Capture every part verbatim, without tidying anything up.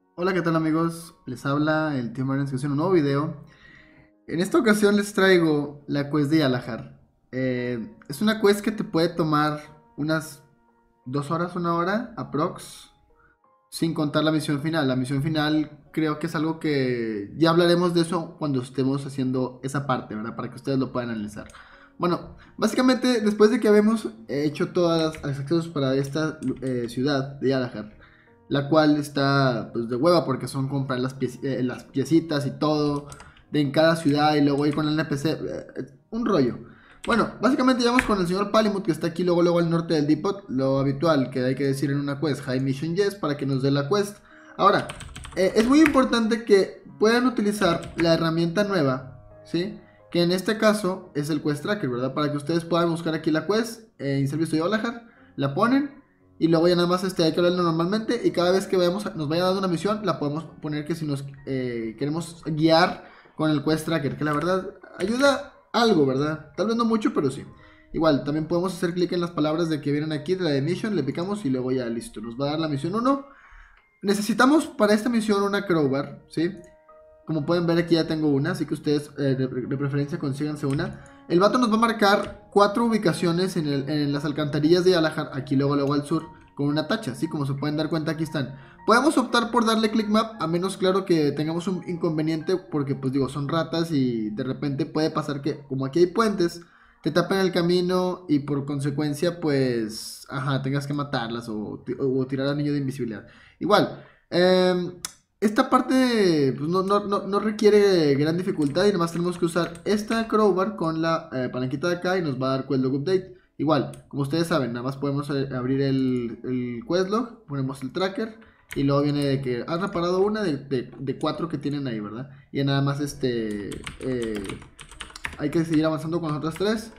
Hola, ¿qué tal amigos? Les habla el tío Marines que hace un nuevo video. En esta ocasión les traigo la quest de Yalahar. Eh, es una quest que te puede tomar unas dos horas, una hora, aprox, sin contar la misión final. La misión final creo que es algo que ya hablaremos de eso cuando estemos haciendo esa parte, ¿verdad? Para que ustedes lo puedan analizar. Bueno, básicamente después de que habemos hecho todas las accesos para esta eh, ciudad de Yalahar, la cual está pues de hueva porque son comprar las, piec eh, las piecitas y todo de en cada ciudad y luego ir con el N P C, eh, un rollo. Bueno, básicamente llegamos con el señor Palimut que está aquí luego luego al norte del Depot, lo habitual que hay que decir en una quest, High Mission Yes, para que nos dé la quest. Ahora, eh, es muy importante que puedan utilizar la herramienta nueva, ¿sí? Que en este caso es el Quest Tracker, ¿verdad? Para que ustedes puedan buscar aquí la quest eh, en servicio de Olahar, la ponen y luego ya nada más este, hay que hablarlo normalmente y cada vez que veamos, nos vaya dando una misión, la podemos poner que si nos eh, queremos guiar con el Quest Tracker, que la verdad ayuda algo, ¿verdad? Tal vez no mucho, pero sí. Igual, también podemos hacer clic en las palabras de que vienen aquí de la de mission, le picamos y luego ya listo, nos va a dar la misión uno. Necesitamos para esta misión una crowbar, ¿sí? Como pueden ver aquí ya tengo una, así que ustedes eh, de, de, preferencia consíganse una. El vato nos va a marcar cuatro ubicaciones en, el, en las alcantarillas de Yalahar, aquí luego luego al sur, con una tacha, así como se pueden dar cuenta aquí están. Podemos optar por darle click map, a menos claro que tengamos un inconveniente, porque pues digo, son ratas y de repente puede pasar que, como aquí hay puentes, te tapen el camino y por consecuencia pues, ajá, tengas que matarlas o, o tirar anillo de invisibilidad. Igual, eh, esta parte pues, no, no, no, no requiere gran dificultad y nada más tenemos que usar esta crowbar con la eh, palanquita de acá y nos va a dar questlog update. Igual, como ustedes saben, nada más podemos eh, abrir el, el questlog, ponemos el tracker y luego viene de que has reparado una de, de, de cuatro que tienen ahí, ¿verdad? Y nada más este eh, hay que seguir avanzando con las otras tres.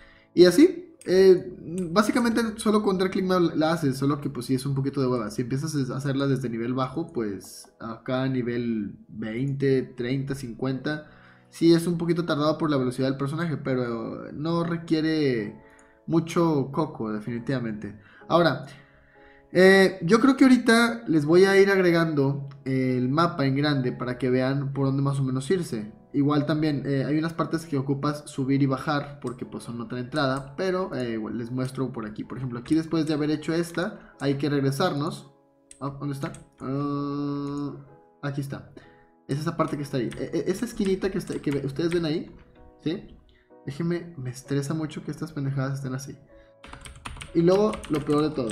Y así, eh, básicamente solo con Dark Click la haces, solo que pues sí es un poquito de hueva. Si empiezas a hacerla desde nivel bajo, pues acá a nivel veinte, treinta, cincuenta, sí es un poquito tardado por la velocidad del personaje, pero no requiere mucho coco, definitivamente. Ahora, eh, yo creo que ahorita les voy a ir agregando el mapa en grande para que vean por dónde más o menos irse. Igual también eh, hay unas partes que ocupas subir y bajar porque pues son otra entrada, pero eh, igual les muestro por aquí. Por ejemplo, aquí después de haber hecho esta, hay que regresarnos. Ah, ¿dónde está? Uh, aquí está. Es esa parte que está ahí. E -e esa esquinita que, está, que ustedes ven ahí, ¿sí? Déjenme, me estresa mucho que estas pendejadas estén así. Y luego, lo peor de todo.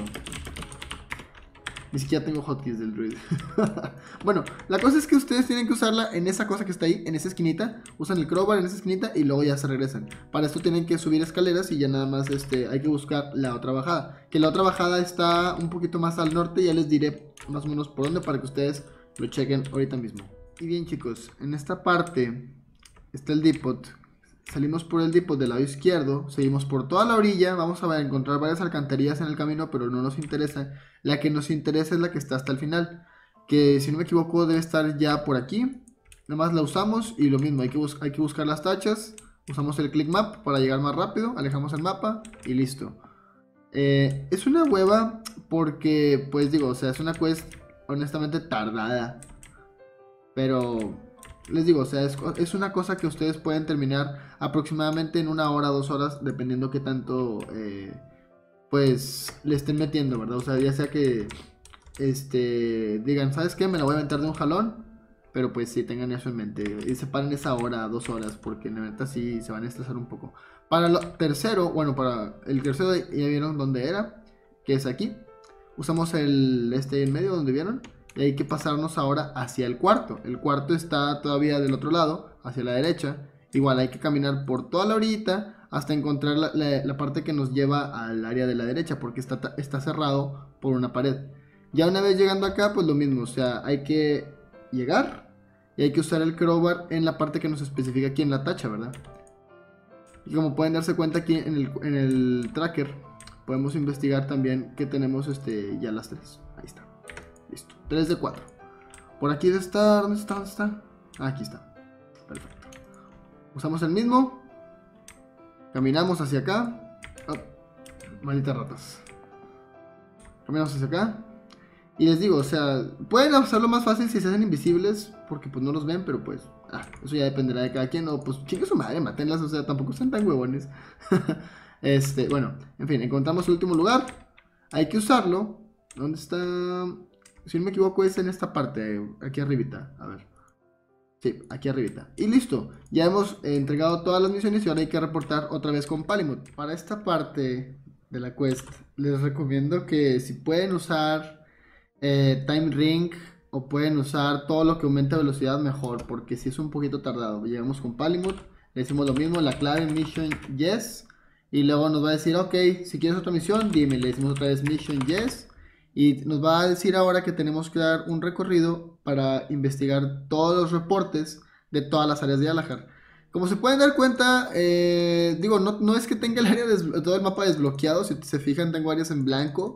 Ni siquiera tengo hotkeys del druid. Bueno, la cosa es que ustedes tienen que usarla en esa cosa que está ahí, en esa esquinita. Usan el crowbar en esa esquinita y luego ya se regresan. Para esto tienen que subir escaleras y ya nada más este, hay que buscar la otra bajada. Que la otra bajada está un poquito más al norte. Ya les diré más o menos por dónde para que ustedes lo chequen ahorita mismo. Y bien chicos, en esta parte está el depot. Salimos por el depot del lado izquierdo, seguimos por toda la orilla, vamos a encontrar varias alcantarillas en el camino, pero no nos interesa. La que nos interesa es la que está hasta el final, que si no me equivoco debe estar ya por aquí. Nada más la usamos y lo mismo, hay que, bus hay que buscar las tachas, usamos el click map para llegar más rápido, alejamos el mapa y listo. Eh, es una hueva porque, pues digo, o sea, es una quest honestamente tardada, pero les digo, o sea, es, es, una cosa que ustedes pueden terminar aproximadamente en una hora, dos horas, dependiendo qué tanto, eh, pues, le estén metiendo, ¿verdad? O sea, ya sea que, este, digan, ¿sabes qué? Me la voy a aventar de un jalón, pero pues sí, tengan eso en mente. Y separen esa hora, dos horas, porque la neta sí se van a estresar un poco. Para lo tercero, bueno, para el tercero ya vieron dónde era, que es aquí. Usamos el, este en medio, donde vieron. Y hay que pasarnos ahora hacia el cuarto. El cuarto está todavía del otro lado, hacia la derecha. Igual hay que caminar por toda la orillita hasta encontrar la, la, la parte que nos lleva al área de la derecha, porque está, está cerrado por una pared. Ya una vez llegando acá, pues lo mismo. O sea, hay que llegar y hay que usar el crowbar en la parte que nos especifica aquí en la tacha, ¿verdad? Y como pueden darse cuenta aquí en el, en el tracker, podemos investigar también que tenemos este, ya las tres. Ahí está. Listo, tres de cuatro. Por aquí debe estar, ¿dónde está? ¿Dónde está? Ah, aquí está. Perfecto. Usamos el mismo. Caminamos hacia acá. Oh, malditas ratas. Caminamos hacia acá. Y les digo, o sea, pueden hacerlo más fácil si se hacen invisibles, porque pues no los ven, pero pues, ah, eso ya dependerá de cada quien. O pues, chingue su madre, matenlas, o sea, tampoco sean tan huevones. Este, bueno, en fin, encontramos el último lugar. Hay que usarlo. ¿Dónde está? Si no me equivoco, es en esta parte, aquí arribita. A ver. Sí, aquí arribita. Y listo. Ya hemos eh, entregado todas las misiones y ahora hay que reportar otra vez con Palimut. Para esta parte de la quest, les recomiendo que si pueden usar eh, Time Ring o pueden usar todo lo que aumente velocidad mejor, porque si es un poquito tardado. Llegamos con Palimut, le decimos lo mismo, la clave Mission Yes, y luego nos va a decir, ok, si quieres otra misión, dime, le decimos otra vez Mission Yes, y nos va a decir ahora que tenemos que dar un recorrido para investigar todos los reportes de todas las áreas de Alahar. Como se pueden dar cuenta, eh, digo, no, no es que tenga el área des- todo el mapa desbloqueado, si se fijan tengo áreas en blanco,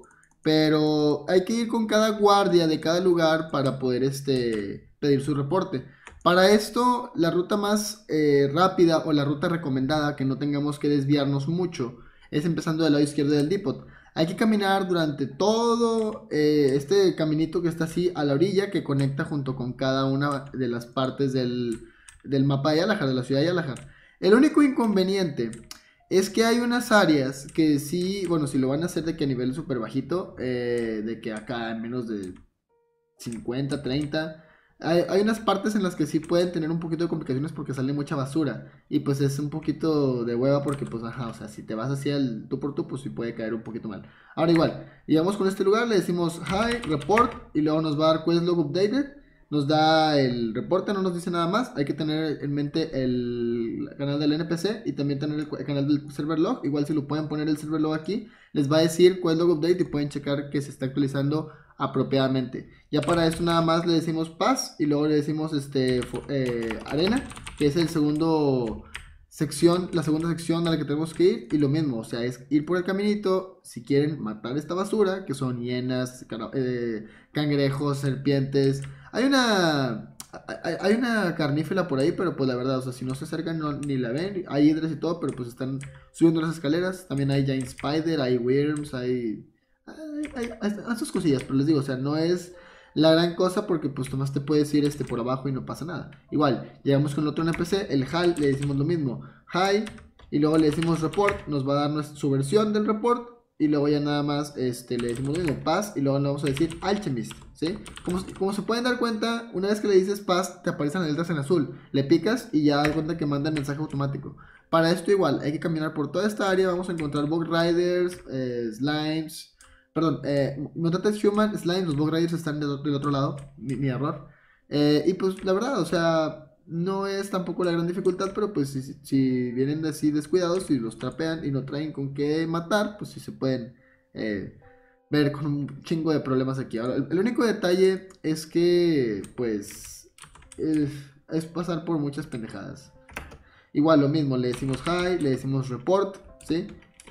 pero hay que ir con cada guardia de cada lugar para poder este, pedir su reporte. Para esto, la ruta más eh, rápida o la ruta recomendada, que no tengamos que desviarnos mucho, es empezando del lado izquierdo del depot. Hay que caminar durante todo eh, este caminito que está así a la orilla, que conecta junto con cada una de las partes del, del mapa de Yalahar, de la ciudad de Yalahar. El único inconveniente es que hay unas áreas que sí, bueno, si lo van a hacer de que a nivel súper bajito, eh, de que acá en menos de cincuenta, treinta, hay, hay unas partes en las que sí pueden tener un poquito de complicaciones porque sale mucha basura. Y pues es un poquito de hueva porque pues ajá, o sea, si te vas hacia el tú por tú, pues sí puede caer un poquito mal. Ahora igual, llegamos con este lugar, le decimos hi, report, y luego nos va a dar quest log updated. Nos da el reporte, no nos dice nada más. Hay que tener en mente el canal del N P C y también tener el, el canal del server log. Igual si lo pueden poner el server log aquí, les va a decir quest log update y pueden checar que se está actualizando apropiadamente. Ya para esto nada más le decimos paz y luego le decimos este eh, arena, que es el segundo sección, la segunda sección a la que tenemos que ir, y lo mismo, o sea, es ir por el caminito. Si quieren matar esta basura, que son hienas, eh, cangrejos, serpientes, hay una hay, hay una carnífera por ahí, pero pues la verdad, o sea, si no se acercan no, ni la ven. Hay hidras y todo, pero pues están subiendo las escaleras. También hay giant spider, hay worms, hay hay, hay, hay, hay sus cosillas, pero les digo, o sea, no es la gran cosa porque pues nomás te puedes ir este por abajo y no pasa nada. Igual, llegamos con el otro N P C, el H A L, le decimos lo mismo, hi, y luego le decimos report, nos va a dar nuestra, su versión del report, y luego ya nada más este, le decimos lo mismo, pass, y luego le vamos a decir alchemist, ¿sí? Como, como se pueden dar cuenta, una vez que le dices pass, te aparecen las letras en azul, le picas y ya das cuenta que manda el mensaje automático. Para esto igual, hay que caminar por toda esta área, vamos a encontrar bug riders, eh, slimes, perdón, eh, Mutantes Human Slime, los Bug Riders están del, del otro lado, mi, mi error. Eh, y pues la verdad, o sea, no es tampoco la gran dificultad, pero pues si, si- si vienen así descuidados y los trapean y no traen con qué matar, pues sí se pueden eh, ver con un chingo de problemas aquí. Ahora, el, el único detalle es que, pues, eh, es pasar por muchas pendejadas. Igual lo mismo, le decimos hi, le decimos report, ¿sí?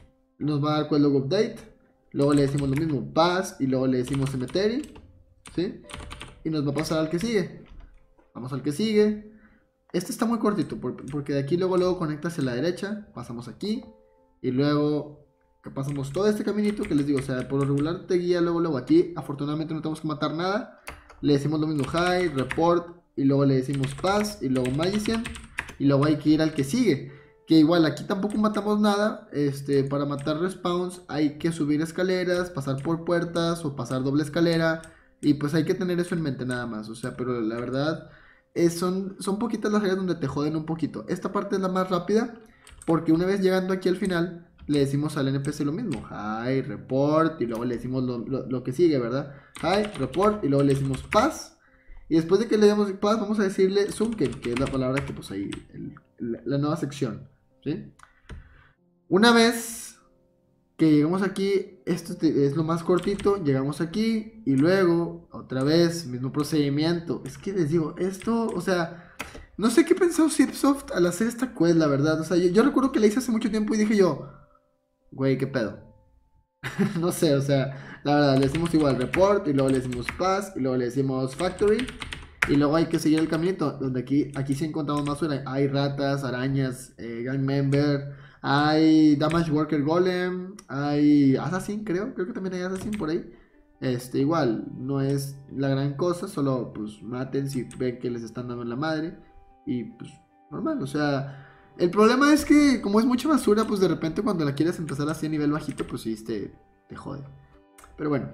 Nos va a dar quest log update. Luego le decimos lo mismo, pass, y luego le decimos cemetery, ¿sí? Y nos va a pasar al que sigue. Vamos al que sigue. Este está muy cortito, porque de aquí luego, luego conecta hacia la derecha, pasamos aquí, y luego que pasamos todo este caminito que les digo, o sea, por lo regular te guía luego, luego aquí. Afortunadamente no tenemos que matar nada. Le decimos lo mismo, hi, report, y luego le decimos pass, y luego magician, y luego hay que ir al que sigue. Que igual aquí tampoco matamos nada. Este, para matar respawns hay que subir escaleras, pasar por puertas o pasar doble escalera. Y pues hay que tener eso en mente nada más. O sea, pero la verdad es, son, son poquitas las áreas donde te joden un poquito. Esta parte es la más rápida porque una vez llegando aquí al final le decimos al N P C lo mismo. Hi, report, y luego le decimos lo, lo, lo que sigue, ¿verdad? Hi, report, y luego le decimos pass. Y después de que le demos pass vamos a decirle Sunken, que es la palabra que pues ahí, el, la, la nueva sección. ¿Sí? Una vez que llegamos aquí, esto es lo más cortito, llegamos aquí y luego otra vez, mismo procedimiento. Es que les digo, esto, o sea, no sé qué pensó Zipsoft al hacer esta quest, la verdad. O sea, yo, yo recuerdo que la hice hace mucho tiempo y dije yo, güey, qué pedo. No sé, o sea, la verdad, le decimos igual report y luego le decimos pass y luego le decimos factory. Y luego hay que seguir el caminito, donde aquí, aquí sí encontramos más suena. Hay ratas, arañas, eh, gang member, hay damage worker golem, hay assassin, creo, creo que también hay assassin por ahí. Este, igual, no es la gran cosa, solo pues maten si ven que les están dando en la madre. Y pues, normal, o sea. El problema es que, como es mucha basura, pues de repente cuando la quieres empezar así a nivel bajito, pues sí, te, te jode. Pero bueno,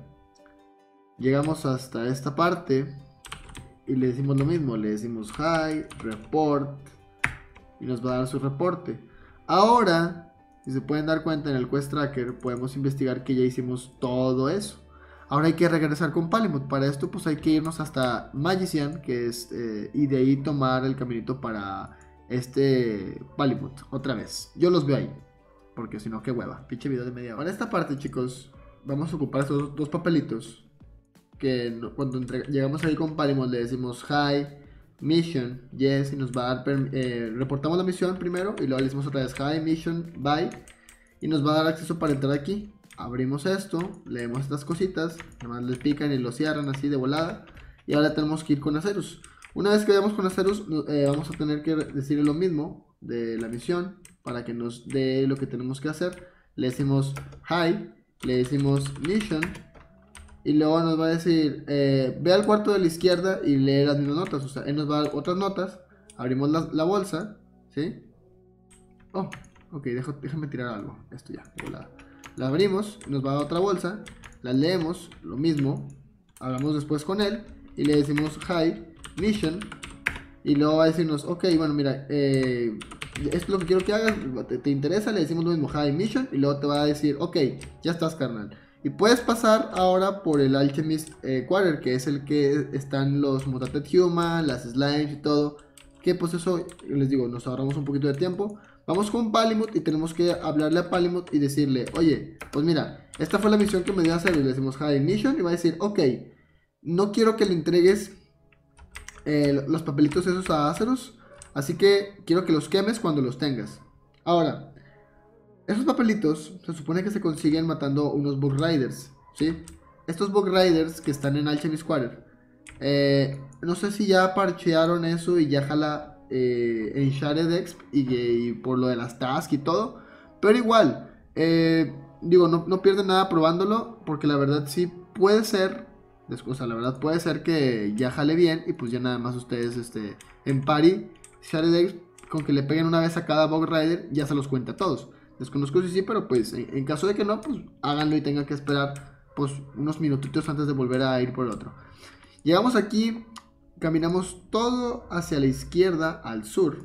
llegamos hasta esta parte y le decimos lo mismo, le decimos hi, report, y nos va a dar su reporte. Ahora, si se pueden dar cuenta en el Quest Tracker, podemos investigar que ya hicimos todo eso. Ahora hay que regresar con Palimod. Para esto pues hay que irnos hasta Magician, que es, eh, y de ahí tomar el caminito para este Palimod, otra vez. Yo los veo ahí, porque si no, qué hueva, pinche video de media hora. En esta parte, chicos, vamos a ocupar estos dos papelitos, que no, cuando entre, llegamos ahí con Palimod le decimos hi, mission, yes, y nos va a dar, eh, reportamos la misión primero, y luego le decimos otra vez hi, mission, bye, y nos va a dar acceso para entrar aquí. Abrimos esto, leemos estas cositas, además les pican y lo cierran así de volada. Y ahora tenemos que ir con Acerus. Una vez que vayamos con Acerus, eh, vamos a tener que decirle lo mismo de la misión para que nos dé lo que tenemos que hacer. Le decimos hi, le decimos mission, y luego nos va a decir, eh, ve al cuarto de la izquierda y lee las mismas notas. O sea, él nos va a dar otras notas. Abrimos la, la bolsa, ¿sí? Oh, ok, dejo, déjame tirar algo. Esto ya, de volada. La abrimos, nos va a dar otra bolsa, la leemos, lo mismo, hablamos después con él y le decimos hi, mission, y luego va a decirnos, ok, bueno, mira, eh, esto es lo que quiero que hagas, ¿te, te interesa? Le decimos lo mismo, hi, mission, y luego te va a decir, ok, ya estás, carnal. Y puedes pasar ahora por el Alchemist eh, Quarter, que es el que están los Mutated Human, las Slimes y todo, que pues eso, les digo, nos ahorramos un poquito de tiempo. Vamos con Palimod y tenemos que hablarle a Palimod y decirle, oye, pues mira, esta fue la misión que me dio a hacer. Y le decimos hi mission y va a decir, ok, no quiero que le entregues eh, los papelitos esos a Azeroth, así que quiero que los quemes cuando los tengas. Ahora, esos papelitos se supone que se consiguen matando unos Bug Riders, ¿sí? Estos Bug Riders que están en Alchemist Quarter, eh, no sé si ya parchearon eso y ya jala eh, en Shared Exp y, y por lo de las tasks y todo. Pero igual, eh, digo, no, no pierden nada probándolo, porque la verdad sí puede ser, o sea, la verdad puede ser que ya jale bien y pues ya nada más ustedes este, en pari, Shared Exp, con que le peguen una vez a cada Bug Rider, ya se los cuenta a todos. Desconozco si sí, pero pues en, en caso de que no, pues háganlo y tengan que esperar pues unos minutitos antes de volver a ir por el otro. Llegamos aquí, caminamos todo hacia la izquierda, al sur,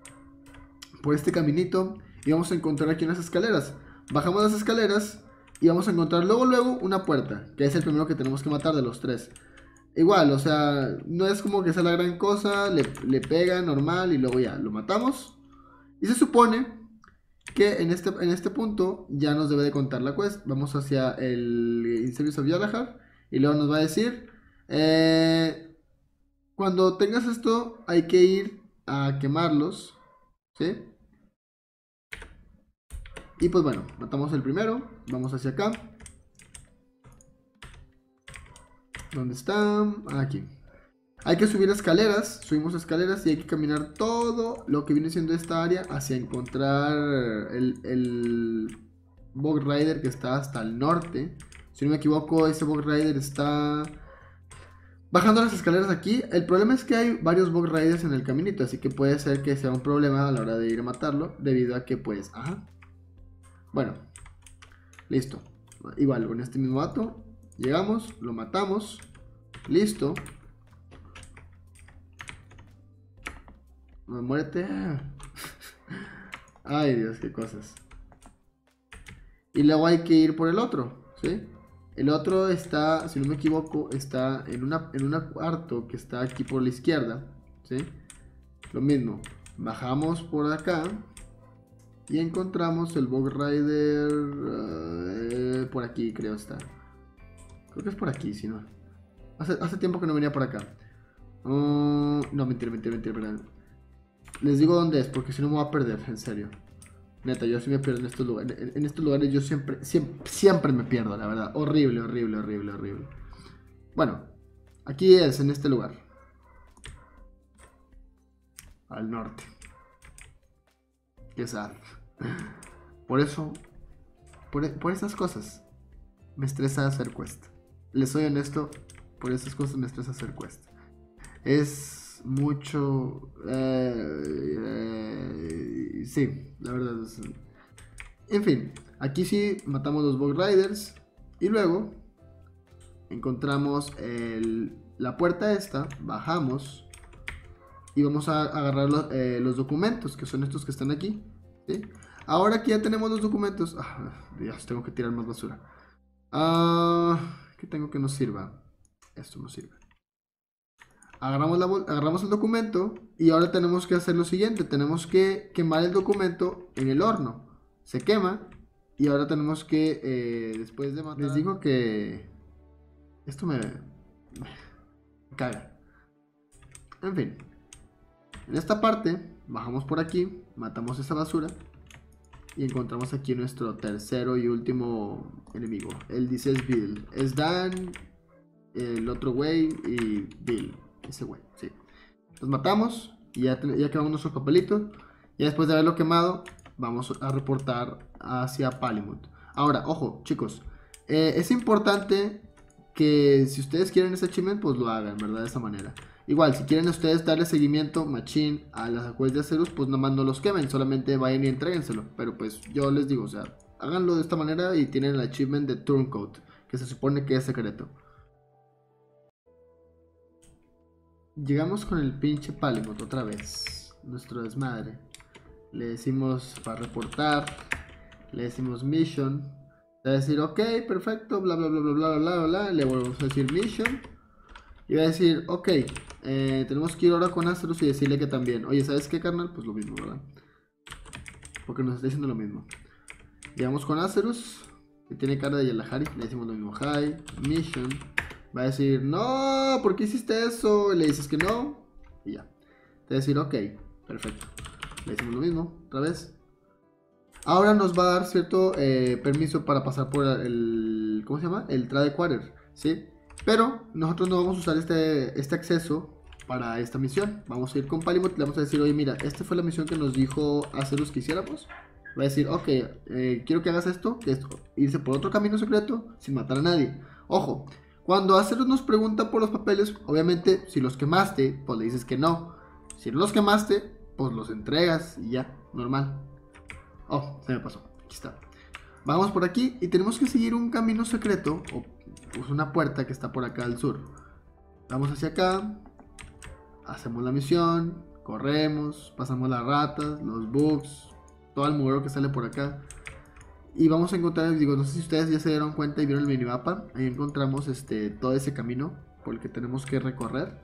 por este caminito, y vamos a encontrar aquí unas escaleras. Bajamos las escaleras y vamos a encontrar luego, luego una puerta, que es el primero que tenemos que matar de los tres. Igual, o sea, no es como que sea la gran cosa, le, le pega normal y luego ya, lo matamos. Y se supone que en este, en este punto ya nos debe de contar la quest. Vamos hacia el In Service of Yalahar y luego nos va a decir... Eh, cuando tengas esto hay que ir a quemarlos, ¿sí? Y pues bueno, matamos el primero, vamos hacia acá. ¿Dónde está? Aquí. Hay que subir escaleras, subimos escaleras y hay que caminar todo lo que viene siendo esta área hacia encontrar el, el Bug Rider que está hasta el norte. Si no me equivoco, ese Bug Rider está... bajando las escaleras aquí. El problema es que hay varios Bug Riders en el caminito, así que puede ser que sea un problema a la hora de ir a matarlo, debido a que pues, ajá. Bueno, listo. Igual, con este mismo vato, llegamos, lo matamos, listo. No, muérete. Ay, Dios, qué cosas. Y luego hay que ir por el otro, ¿sí? El otro está, si no me equivoco, está en una en un cuarto que está aquí por la izquierda, ¿sí? Lo mismo, bajamos por acá y encontramos el Bug Rider uh, por aquí, creo está. Creo que es por aquí, si no. Hace, hace tiempo que no venía por acá. Uh, no, mentira, mentira, mentira, mentira. Les digo dónde es, porque si no me voy a perder, en serio. Neta, yo sí me pierdo en estos lugares. En, en estos lugares yo siempre, siempre, siempre me pierdo, la verdad. Horrible, horrible, horrible, horrible. Bueno, aquí es, en este lugar. Al norte. Qué sad. Por eso, por, por esas cosas, me estresa hacer quest. les soy honesto, por esas cosas me estresa hacer quest. Es mucho... Eh, eh, sí, la verdad es... En fin, aquí sí matamos los Bug Riders. Y luego encontramos el, la puerta esta, bajamos y vamos a agarrar los, eh, los documentos, que son estos que están aquí, ¿sí? Ahora que ya tenemos los documentos, ah, Dios, tengo que tirar más basura. Ah, ¿qué tengo que nos sirva? Esto nos sirve. Agarramos, la, agarramos el documento y ahora tenemos que hacer lo siguiente. Tenemos que quemar el documento en el horno. Se quema y ahora tenemos que, eh, después de matar... Les digo que esto me, me caga. En fin. En esta parte, bajamos por aquí, matamos esa basura y encontramos aquí nuestro tercero y último enemigo. Él dice es Bill. Es Dan, el otro güey y Bill. Ese güey, sí. Los matamos y ya, ya quemamos nuestro papelito. Y después de haberlo quemado, vamos a reportar hacia Palimut. Ahora, ojo, chicos. Eh, es importante que si ustedes quieren ese achievement, pues lo hagan, ¿verdad? De esa manera. Igual, si quieren ustedes darle seguimiento machín a las quests de Acerus, pues nomás no los quemen, solamente vayan y entréguenselo. Pero pues yo les digo, o sea, háganlo de esta manera y tienen el achievement de Turncoat, que se supone que es secreto. Llegamos con el pinche Palimut otra vez, nuestro desmadre. Le decimos para reportar, le decimos mission. Va a decir, ok, perfecto, bla bla bla bla bla bla bla bla. Le volvemos a decir mission. Y va a decir, ok, eh, tenemos que ir ahora con Acerus y decirle que también. Oye, ¿sabes qué, carnal? Pues lo mismo, ¿verdad? Porque nos está diciendo lo mismo. Llegamos con Acerus, que tiene cara de Yalahari. Le decimos lo mismo, hi, mission. Va a decir, no, ¿por qué hiciste eso? Y le dices que no. Y ya. Te va a decir, ok, perfecto. Le decimos lo mismo, otra vez. Ahora nos va a dar cierto eh, permiso para pasar por el... ¿Cómo se llama? El Trade Quarter, ¿sí? Pero nosotros no vamos a usar este, este acceso para esta misión. Vamos a ir con Palimut y le vamos a decir, oye, mira, esta fue la misión que nos dijo Acerus que hiciéramos. Va a decir, ok, eh, quiero que hagas esto, que es irse por otro camino secreto sin matar a nadie. Ojo. Cuando Acerus nos pregunta por los papeles, obviamente, si los quemaste, pues le dices que no. Si no los quemaste, pues los entregas y ya, normal. Oh, se me pasó. Aquí está. Vamos por aquí y tenemos que seguir un camino secreto, o pues una puerta que está por acá al sur. Vamos hacia acá, hacemos la misión, corremos, pasamos las ratas, los bugs, todo el muro que sale por acá. Y vamos a encontrar, digo, no sé si ustedes ya se dieron cuenta y vieron el minimapa. Ahí encontramos este, todo ese camino por el que tenemos que recorrer.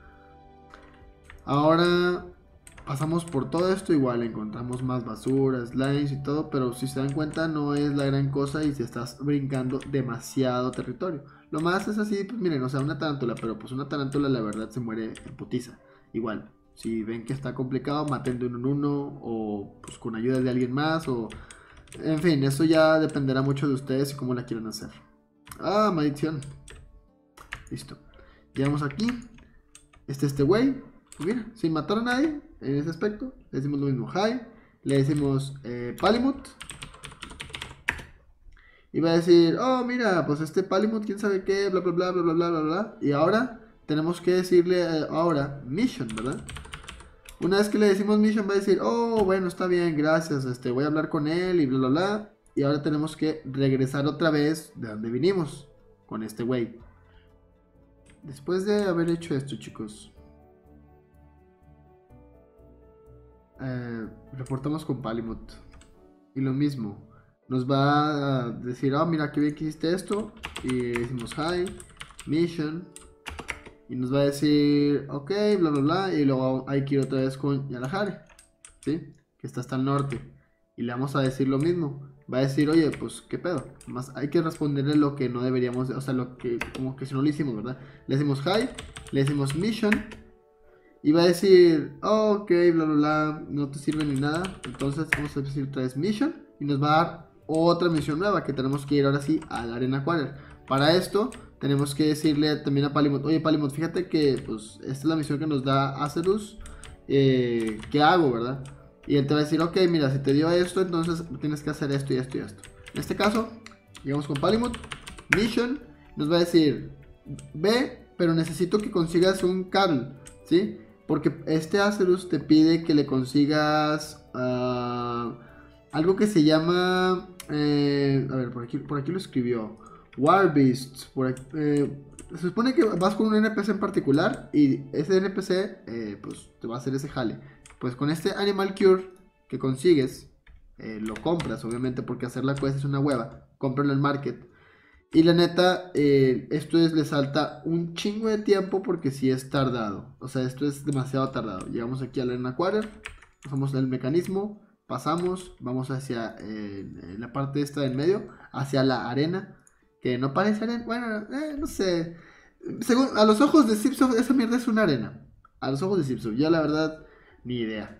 Ahora pasamos por todo esto, igual encontramos más basura, slimes y todo. Pero si se dan cuenta no es la gran cosa y se estás brincando demasiado territorio. Lo más es así, pues miren, o sea, una tarántula. Pero pues una tarántula la verdad se muere en putiza. Igual, si ven que está complicado, maten de uno en uno o pues con ayuda de alguien más o... En fin, eso ya dependerá mucho de ustedes y cómo la quieran hacer. Ah, maldición. Listo. Llegamos aquí. Este este güey. Mira, sin matar a nadie en ese aspecto. Le decimos lo mismo. Hi. Le decimos eh, Palimut. Y va a decir, oh, mira, pues este Palimut, quién sabe qué, bla, bla, bla, bla, bla, bla, bla, bla. Y ahora tenemos que decirle eh, ahora mission, ¿verdad? Una vez que le decimos mission va a decir, oh, bueno, está bien, gracias, este, voy a hablar con él y bla, bla, bla. Y ahora tenemos que regresar otra vez de donde vinimos, con este güey. Después de haber hecho esto, chicos, eh, reportamos con Palimut. Y lo mismo, nos va a decir, oh, mira, qué bien que hiciste esto. Y decimos, hi, mission. Y nos va a decir, ok, bla, bla, bla. Y luego hay que ir otra vez con Yalahari, ¿sí? Que está hasta el norte. Y le vamos a decir lo mismo. Va a decir, oye, pues, ¿qué pedo? Más hay que responderle lo que no deberíamos, o sea, lo que, como que si no lo hicimos, ¿verdad? Le decimos hi, le decimos mission. Y va a decir, oh, ok, bla, bla, bla, no te sirve ni nada. Entonces vamos a decir otra vez mission. Y nos va a dar otra misión nueva que tenemos que ir ahora sí a la Arena Quarter. Para esto tenemos que decirle también a Palimut, oye Palimut, fíjate que pues esta es la misión que nos da Acerus, eh, ¿qué hago, verdad? Y él te va a decir, ok, mira, si te dio esto, entonces tienes que hacer esto y esto y esto. En este caso, llegamos con Palimut, mission, nos va a decir, ve, pero necesito que consigas un Carl, ¿sí? Porque este Acerus te pide que le consigas uh, algo que se llama... Eh, a ver, por aquí, por aquí lo escribió. Warbeast. Por aquí, eh, se supone que vas con un N P C en particular y ese N P C eh, pues te va a hacer ese jale. Pues con este Animal Cure que consigues, eh, lo compras, obviamente, porque hacer la quest es una hueva. Cómpralo en Market. Y la neta, eh, esto es, le salta un chingo de tiempo porque si sí es tardado. O sea, esto es demasiado tardado. Llegamos aquí a la Arena Quarter, usamos el mecanismo, pasamos, vamos hacia eh, la parte esta del medio, hacia la arena, que no parece arena, bueno, eh, no sé. Según, a los ojos de Zipsoft, esa mierda es una arena. A los ojos de Zipsoft, yo la verdad, ni idea.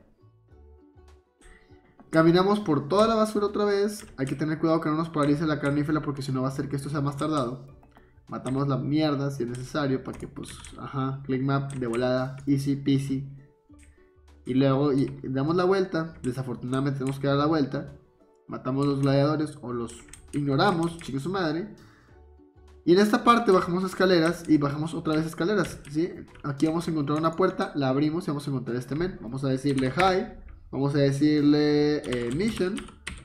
Caminamos por toda la basura otra vez. Hay que tener cuidado que no nos paralice la carnífera porque si no va a hacer que esto sea más tardado. Matamos la mierda si es necesario para que pues, ajá, click map de volada, easy peasy. Y luego y, damos la vuelta. Desafortunadamente tenemos que dar la vuelta. Matamos los gladiadores o los ignoramos, chico su madre. Y en esta parte bajamos escaleras y bajamos otra vez escaleras, ¿sí? Aquí vamos a encontrar una puerta, la abrimos y vamos a encontrar este men. Vamos a decirle hi. Vamos a decirle eh, mission.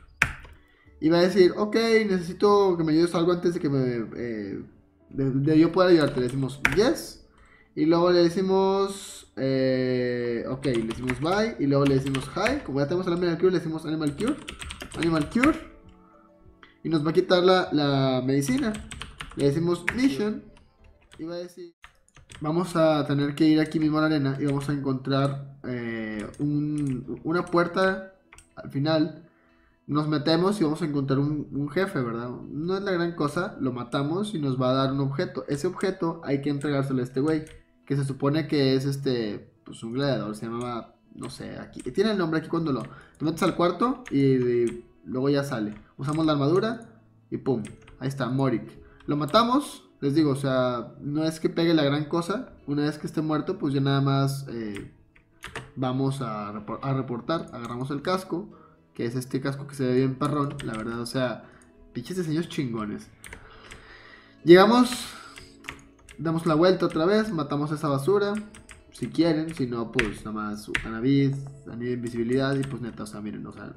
Y va a decir, ok, necesito que me ayudes algo antes de que me... Eh, de, de yo pueda ayudarte. Le decimos yes. Y luego le decimos... Eh, ok, le decimos bye. Y luego le decimos hi. Como ya tenemos el Animal Cure, le decimos Animal Cure. Animal Cure. Y nos va a quitar la, la medicina. Le decimos mission. Y va a decir... Vamos a tener que ir aquí mismo a la arena y vamos a encontrar eh, un, una puerta al final. Nos metemos y vamos a encontrar un, un jefe, ¿verdad? No es la gran cosa, lo matamos y nos va a dar un objeto. Ese objeto hay que entregárselo a este güey, que se supone que es este, pues un gladiador, se llamaba, no sé, aquí. Tiene el nombre aquí cuando lo, te metes al cuarto y, y luego ya sale. Usamos la armadura y pum, ahí está, Morik. Lo matamos. Les digo, o sea, no es que pegue la gran cosa. Una vez que esté muerto, pues ya nada más eh, vamos a, a reportar. Agarramos el casco, que es este casco que se ve bien perrón, la verdad, o sea, pinches diseños chingones. Llegamos, damos la vuelta otra vez, matamos esa basura, si quieren, si no, pues nada más Anavid, anillo de invisibilidad y pues neta, o sea, miren, o sea,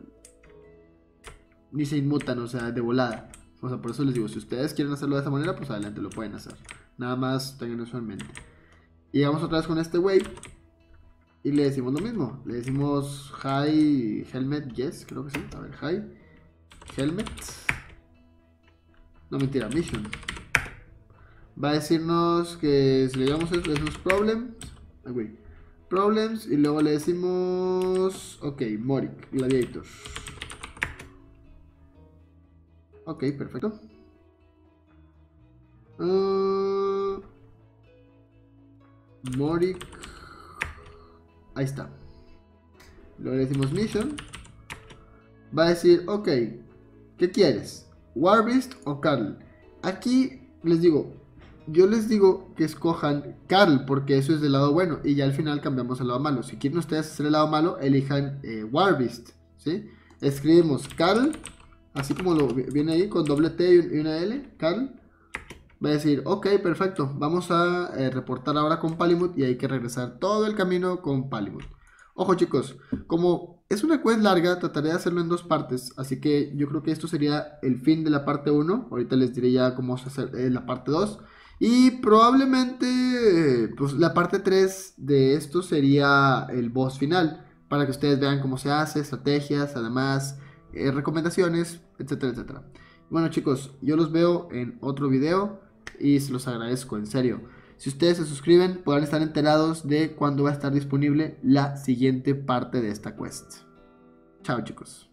ni se inmutan, o sea, de volada. O sea, por eso les digo, si ustedes quieren hacerlo de esa manera, pues adelante, lo pueden hacer. Nada más tengan eso en mente. Y llegamos otra vez con este güey. Y le decimos lo mismo. Le decimos hi helmet, yes, creo que sí. A ver, hi helmet. No, mentira, mission. Va a decirnos que si le llamamos eso, le decimos problems. Ay, güey. Problems. Y luego le decimos, ok, Morik, gladiator. Ok, perfecto. Uh, Morik. Ahí está. Luego le decimos mission. Va a decir, ok, ¿qué quieres? ¿Warbeast o Carl? Aquí les digo, yo les digo que escojan Carl porque eso es del lado bueno y ya al final cambiamos al lado malo. Si quieren ustedes hacer el lado malo, elijan eh, Warbeast, ¿sí? Escribimos Carl. Así como lo viene ahí con doble T y una L, Carl. Va a decir, ok, perfecto. Vamos a eh, reportar ahora con Palimut y hay que regresar todo el camino con Palimut. Ojo chicos, como es una quest larga, trataré de hacerlo en dos partes. Así que yo creo que esto sería el fin de la parte uno. Ahorita les diré ya cómo hacer eh, la parte dos. Y probablemente pues, la parte tres de esto sería el boss final. Para que ustedes vean cómo se hace, estrategias, además... Eh, recomendaciones, etcétera, etcétera. Bueno chicos, yo los veo en otro video y se los agradezco, en serio. Si ustedes se suscriben, podrán estar enterados de cuándo va a estar disponible la siguiente parte de esta quest. Chao chicos.